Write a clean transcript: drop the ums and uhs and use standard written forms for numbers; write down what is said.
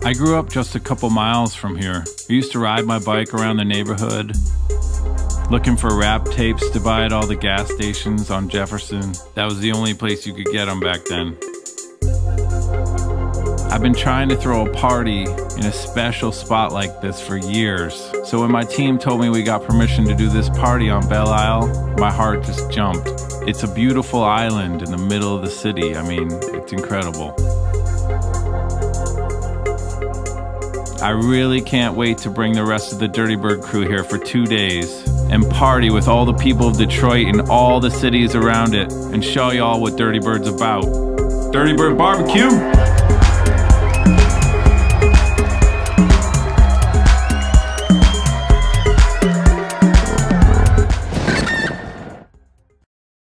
I grew up just a couple miles from here. I used to ride my bike around the neighborhood, looking for rap tapes to buy at all the gas stations on Jefferson. That was the only place you could get them back then. I've been trying to throw a party in a special spot like this for years. So when my team told me we got permission to do this party on Belle Isle, my heart just jumped. It's a beautiful island in the middle of the city. I mean, it's incredible. I really can't wait to bring the rest of the Dirty Bird crew here for 2 days and party with all the people of Detroit and all the cities around it and show y'all what Dirty Bird's about. Dirty Bird Barbecue!